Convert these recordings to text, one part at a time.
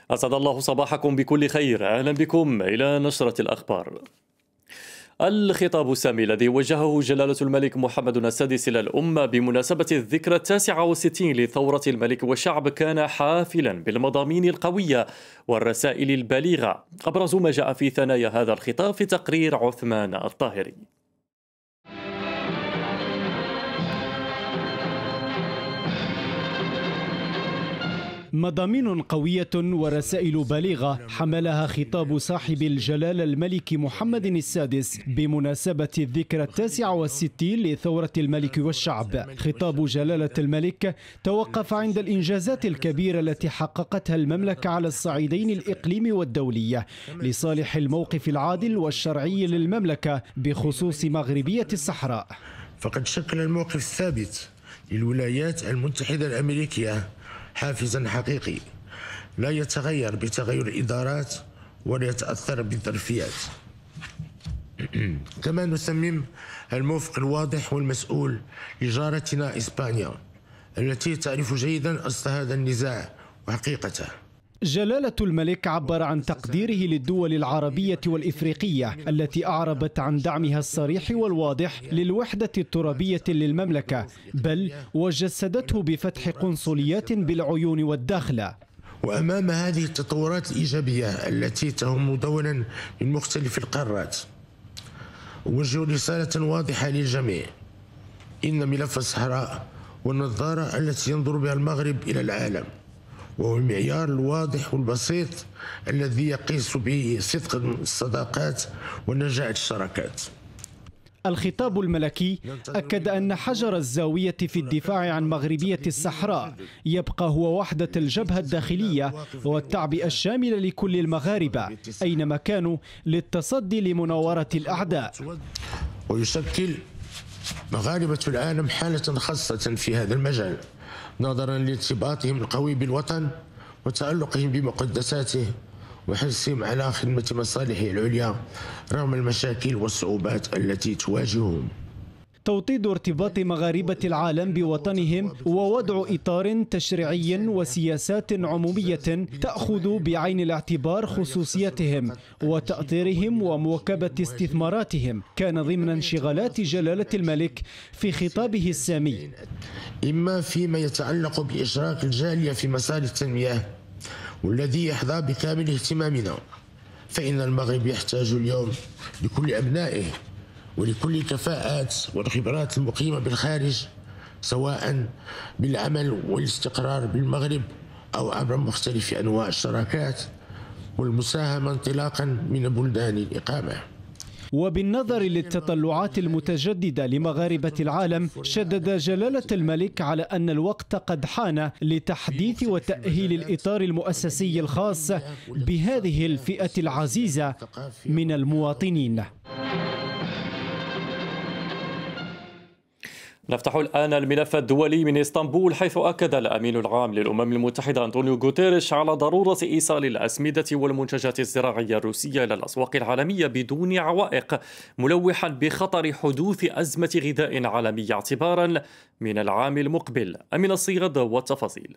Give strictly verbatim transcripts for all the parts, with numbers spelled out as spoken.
أسعد الله صباحكم بكل خير. أهلا بكم إلى نشرة الأخبار. الخطاب السامي الذي وجهه جلالة الملك محمد السادس إلى الأمة بمناسبة الذكرى التاسعة والستين لثورة الملك والشعب كان حافلا بالمضامين القوية والرسائل البليغة. أبرز ما جاء في ثنايا هذا الخطاب في تقرير عثمان الطاهري. مضامين قوية ورسائل بليغة حملها خطاب صاحب الجلالة الملك محمد السادس بمناسبة الذكرى التاسعة والستين لثورة الملك والشعب. خطاب جلالة الملك توقف عند الإنجازات الكبيرة التي حققتها المملكة على الصعيدين الإقليمي والدولي لصالح الموقف العادل والشرعي للمملكة بخصوص مغربية الصحراء. فقد شكل الموقف الثابت للولايات المتحدة الأمريكية حافزا حقيقي لا يتغير بتغير الإدارات ولا يتأثر بالظرفيات. كما نسمم الموفق الواضح والمسؤول لجارتنا إسبانيا التي تعرف جيدا أصل هذا النزاع وحقيقته. جلالة الملك عبر عن تقديره للدول العربية والإفريقية التي أعربت عن دعمها الصريح والواضح للوحدة الترابية للمملكة، بل وجسدته بفتح قنصليات بالعيون والداخلة. وأمام هذه التطورات الإيجابية التي تهم دولا من مختلف القارات، أوجه رسالة واضحة للجميع: إن ملف الصحراء والنظارة التي ينظر بها المغرب إلى العالم، وهو المعيار الواضح والبسيط الذي يقيس به صدق الصداقات ونجاح الشراكات. الخطاب الملكي أكد أن حجر الزاوية في الدفاع عن مغربية الصحراء يبقى هو وحدة الجبهة الداخلية والتعبئة الشاملة لكل المغاربة أينما كانوا للتصدي لمناورة الأعداء. ويشكل مغاربة العالم حالة خاصة في هذا المجال نظرا لارتباطهم القوي بالوطن وتعلقهم بمقدساته وحرصهم على خدمة مصالحه العليا رغم المشاكل والصعوبات التي تواجههم. توطيد ارتباط مغاربة العالم بوطنهم ووضع إطار تشريعي وسياسات عمومية تأخذ بعين الاعتبار خصوصيتهم وتأثيرهم ومواكبة استثماراتهم كان ضمن انشغالات جلالة الملك في خطابه السامي. إما فيما يتعلق بإشراك الجالية في مسار التنمية والذي يحظى بكامل اهتمامنا، فإن المغرب يحتاج اليوم لكل أبنائه ولكل الكفاءات والخبرات المقيمة بالخارج، سواء بالعمل والاستقرار بالمغرب أو عبر مختلف أنواع الشراكات والمساهمة انطلاقا من بلدان الإقامة. وبالنظر للتطلعات المتجددة لمغاربة العالم، شدد جلالة الملك على أن الوقت قد حان لتحديث وتأهيل الإطار المؤسسي الخاص بهذه الفئة العزيزة من المواطنين. نفتح الآن الملف الدولي من إسطنبول، حيث أكد الأمين العام للأمم المتحدة أنطونيو غوتيريش على ضرورة إيصال الأسمدة والمنتجات الزراعية الروسية إلى الأسواق العالمية بدون عوائق، ملوحا بخطر حدوث أزمة غذاء عالمية اعتبارا من العام المقبل. أمين الصيغد والتفاصيل.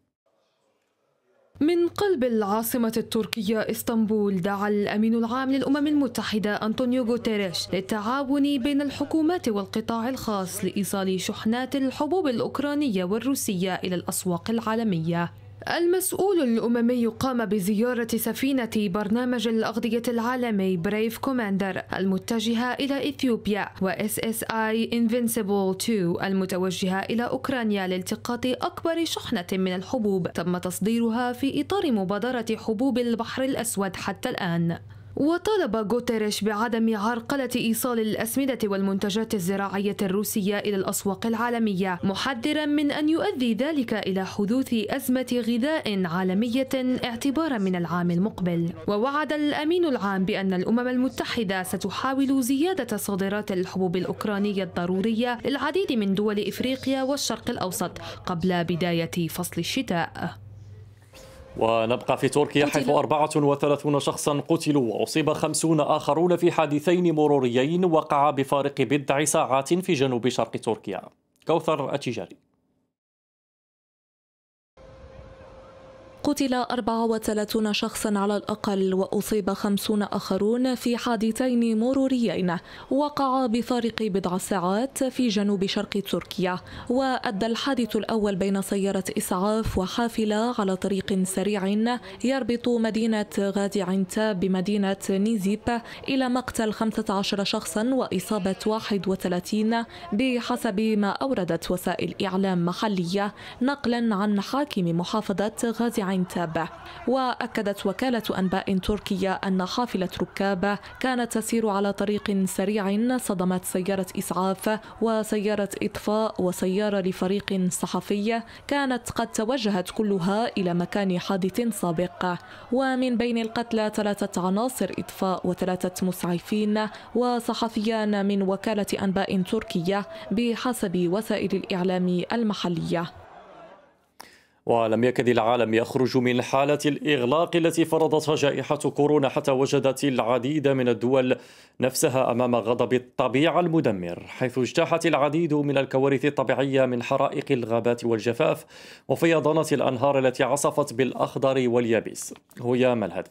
من قلب العاصمة التركية إسطنبول، دعا الأمين العام للأمم المتحدة أنطونيو غوتيريش للتعاون بين الحكومات والقطاع الخاص لإيصال شحنات الحبوب الأوكرانية والروسية إلى الأسواق العالمية. المسؤول الأممي قام بزيارة سفينة برنامج الأغذية العالمي بريف كوماندر المتجهة إلى إثيوبيا و إس إس آي Invincible اثنين المتوجهة إلى أوكرانيا لالتقاط أكبر شحنة من الحبوب تم تصديرها في إطار مبادرة حبوب البحر الأسود حتى الآن. وطالب غوتيريش بعدم عرقلة إيصال الأسمدة والمنتجات الزراعية الروسية إلى الأسواق العالمية، محذرا من أن يؤدي ذلك إلى حدوث أزمة غذاء عالمية اعتبارا من العام المقبل. ووعد الأمين العام بأن الأمم المتحدة ستحاول زيادة صادرات الحبوب الأوكرانية الضرورية للعديد من دول إفريقيا والشرق الأوسط قبل بداية فصل الشتاء. ونبقى في تركيا، حيث أربعة وثلاثون شخصا قتلوا وأصيب خمسون آخرون في حادثين مروريين وقعا بفارق بضع ساعات في جنوب شرق تركيا. كوثر التجاري. قتل أربعة وثلاثون شخصا على الأقل وأصيب خمسون آخرون في حادثين مروريين وقعا بفارق بضع ساعات في جنوب شرق تركيا. وأدى الحادث الأول بين سيارة إسعاف وحافلة على طريق سريع يربط مدينة غازي عنتاب بمدينة نيزيب إلى مقتل خمسة عشر شخصا وإصابة واحد وثلاثين بحسب ما أوردت وسائل إعلام محلية نقلا عن حاكم محافظة غازي عنتاب. وأكدت وكالة أنباء تركيا أن حافلة ركاب كانت تسير على طريق سريع صدمت سيارة إسعاف وسيارة إطفاء وسيارة لفريق صحفي كانت قد توجهت كلها إلى مكان حادث سابق. ومن بين القتلى ثلاثة عناصر إطفاء وثلاثة مسعفين وصحفيان من وكالة أنباء تركيا بحسب وسائل الإعلام المحلية. ولم يكد العالم يخرج من حالة الإغلاق التي فرضتها جائحة كورونا حتى وجدت العديد من الدول نفسها أمام غضب الطبيعة المدمر، حيث اجتاحت العديد من الكوارث الطبيعية من حرائق الغابات والجفاف وفيضانات الأنهار التي عصفت بالأخضر واليابس. هي ملهد.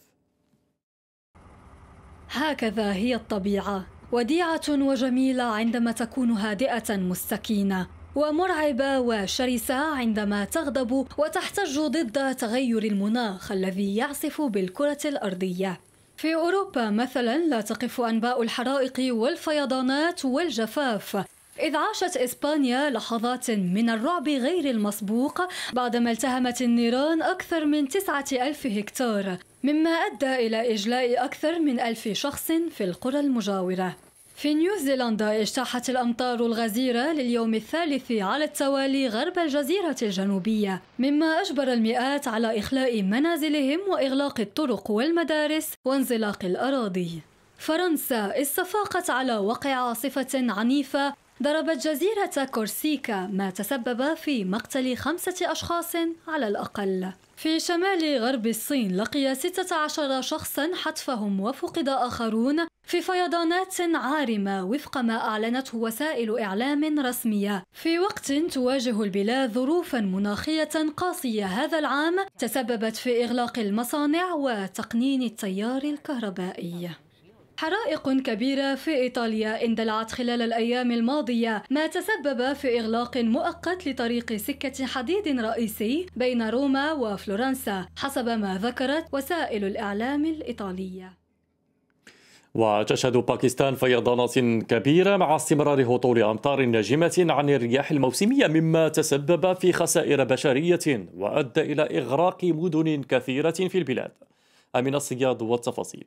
هكذا هي الطبيعة، وديعة وجميلة عندما تكون هادئة مستكينة، ومرعبة وشرسة عندما تغضب وتحتج ضد تغير المناخ الذي يعصف بالكرة الأرضية. في أوروبا مثلا لا تقف أنباء الحرائق والفيضانات والجفاف، إذ عاشت إسبانيا لحظات من الرعب غير المسبوق بعدما التهمت النيران أكثر من تسعة ألف هكتار، مما أدى إلى إجلاء أكثر من ألف شخص في القرى المجاورة. في نيوزيلندا اجتاحت الأمطار الغزيرة لليوم الثالث على التوالي غرب الجزيرة الجنوبية، مما أجبر المئات على إخلاء منازلهم وإغلاق الطرق والمدارس وانزلاق الأراضي. فرنسا استفاقت على وقع عاصفة عنيفة ضربت جزيرة كورسيكا، ما تسبب في مقتل خمسة أشخاص على الأقل. في شمال غرب الصين لقي ستة عشر شخصا حتفهم وفقد آخرون في فيضانات عارمة وفق ما أعلنته وسائل إعلام رسمية، في وقت تواجه البلاد ظروفا مناخية قاسية هذا العام تسببت في إغلاق المصانع وتقنين التيار الكهربائي. حرائق كبيرة في إيطاليا اندلعت خلال الأيام الماضية، ما تسبب في إغلاق مؤقت لطريق سكة حديد رئيسي بين روما وفلورنسا حسب ما ذكرت وسائل الإعلام الإيطالية. وتشهد باكستان فيضانات كبيرة مع استمرار هطول أمطار ناجمة عن الرياح الموسمية، مما تسبب في خسائر بشرية وأدى إلى إغراق مدن كثيرة في البلاد. أمين الصياد والتفاصيل.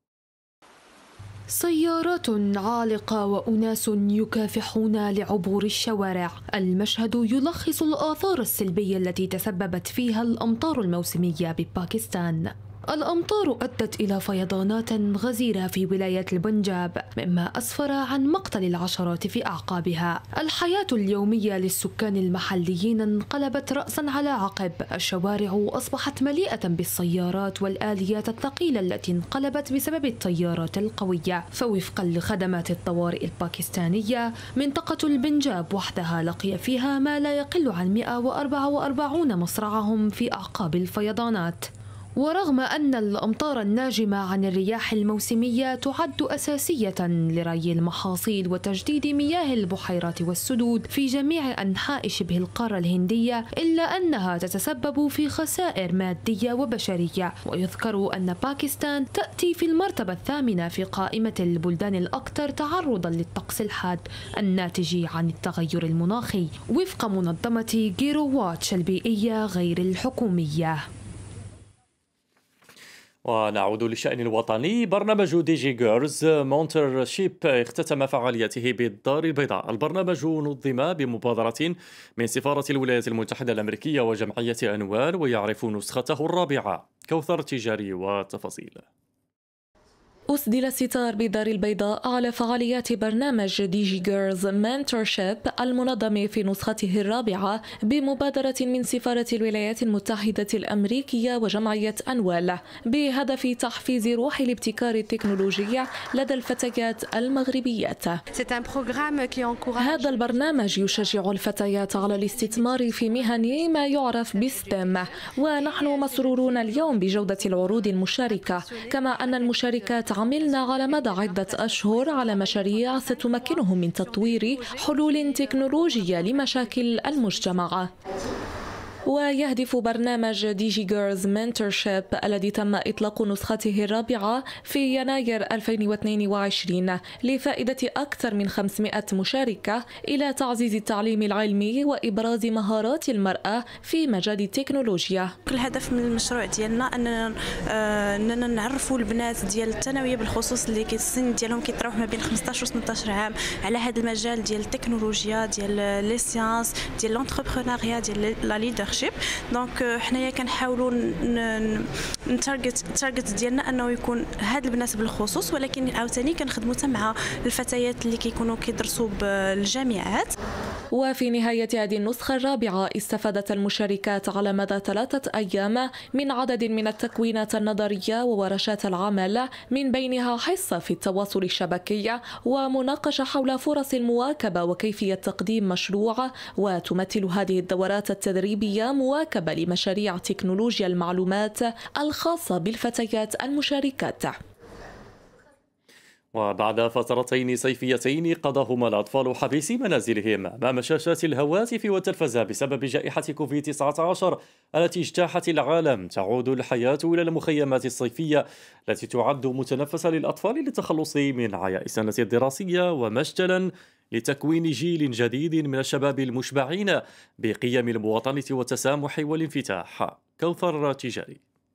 سيارات عالقة وأناس يكافحون لعبور الشوارع. المشهد يلخص الآثار السلبية التي تسببت فيها الأمطار الموسمية بباكستان. الأمطار أدت إلى فيضانات غزيرة في ولاية البنجاب، مما أسفر عن مقتل العشرات في أعقابها. الحياة اليومية للسكان المحليين انقلبت رأسا على عقب. الشوارع أصبحت مليئة بالسيارات والآليات الثقيلة التي انقلبت بسبب التيارات القوية. فوفقا لخدمات الطوارئ الباكستانية، منطقة البنجاب وحدها لقي فيها ما لا يقل عن مئة وأربعة وأربعين مصرعهم في أعقاب الفيضانات. ورغم أن الأمطار الناجمة عن الرياح الموسمية تعد أساسية لري المحاصيل وتجديد مياه البحيرات والسدود في جميع أنحاء شبه القارة الهندية، إلا أنها تتسبب في خسائر مادية وبشرية. ويذكر أن باكستان تأتي في المرتبة الثامنة في قائمة البلدان الأكثر تعرضا للطقس الحاد الناتج عن التغير المناخي وفق منظمة جيرو واتش البيئية غير الحكومية. ونعود للشأن الوطني. برنامج دي جي جيرلز مونتر شيب اختتم فعاليته بالدار البيضاء. البرنامج نظم بمبادرة من سفارة الولايات المتحدة الأمريكية وجمعية أنوار، ويعرف نسخته الرابعة. كوثر تجاري وتفاصيل. أسدل الستار بدار البيضاء على فعاليات برنامج دي جي جيرلز منتورشيب المنظم في نسخته الرابعة بمبادرة من سفارة الولايات المتحدة الأمريكية وجمعية أنوال بهدف تحفيز روح الابتكار التكنولوجي لدى الفتيات المغربيات. هذا البرنامج يشجع الفتيات على الاستثمار في مهن ما يعرف بالستيم، ونحن مسرورون اليوم بجودة العروض المشاركة، كما أن المشاركات عملنا على مدى عدة أشهر على مشاريع ستمكنهم من تطوير حلول تكنولوجية لمشاكل المجتمع. ويهدف برنامج دي جي جيرلز منتورشيب الذي تم إطلاق نسخته الرابعة في يناير ألفين واثنين وعشرين لفائدة أكثر من خمسمائة مشاركة إلى تعزيز التعليم العلمي وإبراز مهارات المرأة في مجال التكنولوجيا. الهدف من المشروع ديالنا أننا أننا نعرفوا البنات ديال الثانوية بالخصوص اللي السن ديالهم كيتراوح ما بين خمسطاش و ثمنطاش عام على هذا المجال ديال التكنولوجيا، ديال لي سيانس، ديال لونتربرونيا، ديال لا ليدر. دونك حنايا كنحاولوا نتارجت التارجت ديالنا انه يكون هاد البنات بالخصوص، ولكن عاوتاني كنخدموا حتى مع الفتيات اللي كيكونوا كيدرسوا بالجامعات. وفي نهاية هذه النسخة الرابعة استفادت المشاركات على مدى ثلاثة أيام من عدد من التكوينات النظرية وورشات العمل، من بينها حصة في التواصل الشبكي ومناقشة حول فرص المواكبة وكيفية تقديم مشروع. وتمثل هذه الدورات التدريبية مواكبة لمشاريع تكنولوجيا المعلومات الخاصة بالفتيات المشاركات. وبعد فترتين صيفيتين قضاهما الأطفال حبيسي منازلهم أمام شاشات الهواتف والتلفزة بسبب جائحة كوفيد تسعة عشر التي اجتاحت العالم، تعود الحياة إلى المخيمات الصيفية التي تعد متنفسة للأطفال للتخلص من عياء السنة الدراسية ومشتلا لتكوين جيل جديد من الشباب المشبعين بقيم المواطنة والتسامح والانفتاح. كوثر تجاري.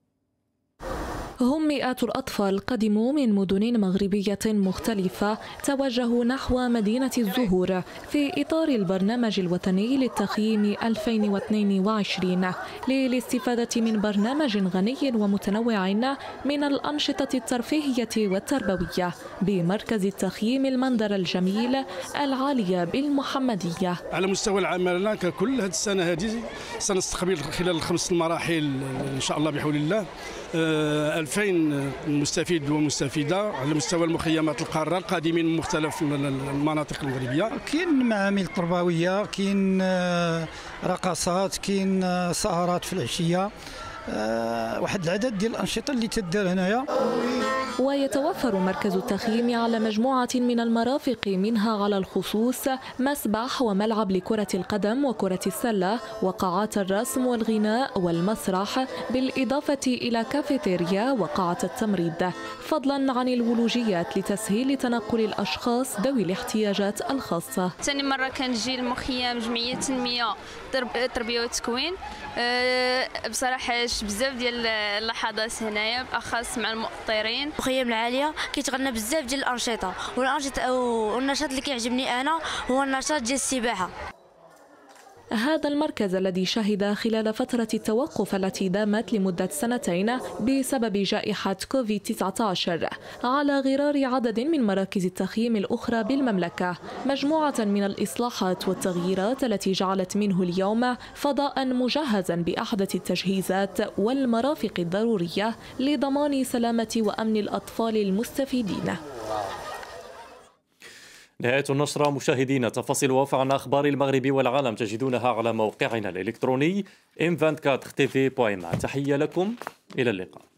هم مئات الأطفال قدموا من مدن مغربية مختلفة، توجهوا نحو مدينة الزهور في إطار البرنامج الوطني للتخييم ألفين واثنين وعشرين للاستفادة من برنامج غني ومتنوع من الأنشطة الترفيهية والتربوية بمركز التخييم المنظر الجميل العالية بالمحمدية. على مستوى العمل ككل هذه السنة هذه سنستقبل خلال الخمس المراحل إن شاء الله بحول الله ألفين مستفيد ومستفيدة على مستوى المخيمات القارة القادمين من مختلف المناطق المغربية. كاين معامل تربوية، كاين رقصات، كاين سهرات في العشية، واحد العدد ديال الأنشطة اللي تدار هنايا. ويتوفر مركز التخييم على مجموعة من المرافق، منها على الخصوص مسبح وملعب لكرة القدم وكرة السلة وقاعات الرسم والغناء والمسرح، بالإضافة إلى كافيتيريا وقاعة التمريض، فضلا عن الولوجيات لتسهيل تنقل الأشخاص ذوي الاحتياجات الخاصة. ثاني مرة كنجي المخيم جمعية تنمية تربية وتكوين. بصراحة بزاف ديال اللحظات هنايا بالاخص مع المؤطرين. المخيم العالية كيتغنى بزاف ديال الأنشطة، والأنشطة والنشاط اللي كيعجبني أنا هو النشاط ديال السباحة. هذا المركز الذي شهد خلال فترة التوقف التي دامت لمدة سنتين بسبب جائحة كوفيد تسعة عشر على غرار عدد من مراكز التخييم الأخرى بالمملكة مجموعة من الإصلاحات والتغييرات التي جعلت منه اليوم فضاء مجهزا بأحدث التجهيزات والمرافق الضرورية لضمان سلامة وأمن الأطفال المستفيدين. نهاية النشرة مشاهدينا. تفاصيل وافى عن أخبار المغرب والعالم تجدونها على موقعنا الإلكتروني إم أربعة وعشرين تي في دوت إم. تحية لكم، إلى اللقاء.